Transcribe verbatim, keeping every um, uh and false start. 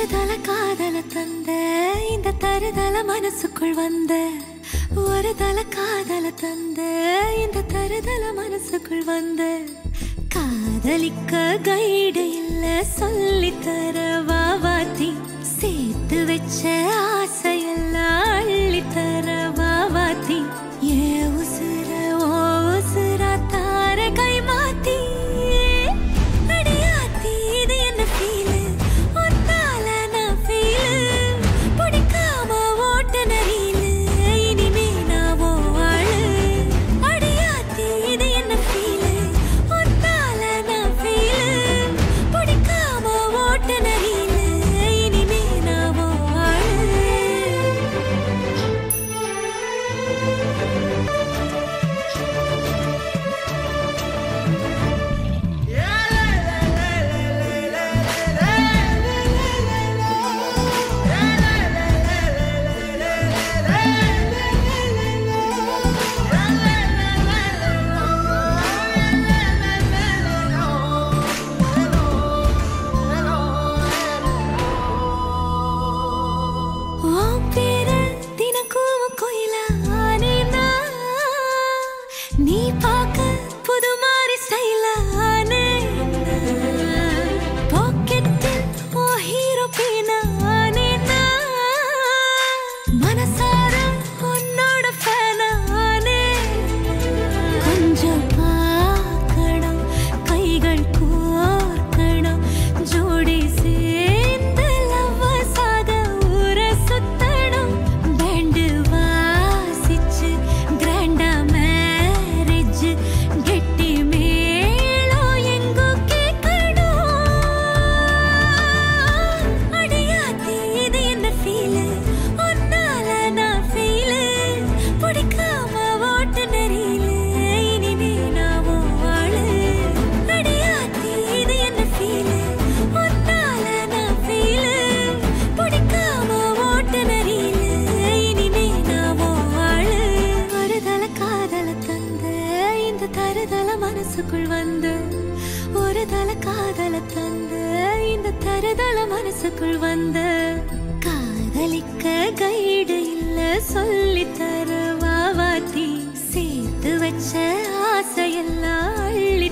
தல காதல தந்த இந்த தருதல மனசுக்குள் வந்த ஒரு தல காதல தந்த இந்த தருதல மனசுக்குள் வந்த காதலிக்க கைடு இல்ல சொல்லி தர வாவாத்தி சேர்த்து வச்ச ஆசையெல்லாம் அள்ளி தர வாவாத்தி ஏ உசுர ஓ உசுரா தார கை மாத்தி அடியாத்தி இது என்ன ஃபீல் ஒன்னால நான் ஃபீல் பிடிக்காம ஓட்ட நரியில இனிமே நான் ஓ ஆளு அடியாத்தி இது என்ன ஃபீல் ஒன்னால நான் ஃபீல் பிடிக்காம ஓட்ட நரியில இனிமே நான் ஓ ஆளு நீ பாக்க புது மாதிரி ஸ்டைலானே பாக்கெட்டில் ஓ ஹீரோ பீனானே மனசார உன்னோட ஃபேனானே கொஞ்சம் பார்க்கணும் கைகள் கோர்க்கணும் ஜோடி சேர்ந்து லவ்வசாக ஊர சுத்தணும் பேண்டு வாசிச்சு கிராண்டா கெட்டி மேளோ எங்கோ கேட்கணும் அடியாத்தி இது என்ன ஃபீல் ஒன்னால நான் ஃபீல் பிடிக்காம ஓட்டு நரியில இனிமே நான் ஓ ஆளு அடியாத்தி இது என்ன ஃபீல் ஒன்னால நான் ஃபீல் பிடிக்காம ஓட்டு நரியில இனிமே நான் ஓ ஆளு ஒரு தல காதல தந்த இந்த தருதல மனசுக்குள் வந்து ஒரு தல காதல தந்த இந்த தருதல மனசுக்குள் வந்து காதலிக்க கைடு இல்ல சொல்லி தர வாவாத்தி சேர்த்து வச்ச ஆசையெல்லாம் அள்ளி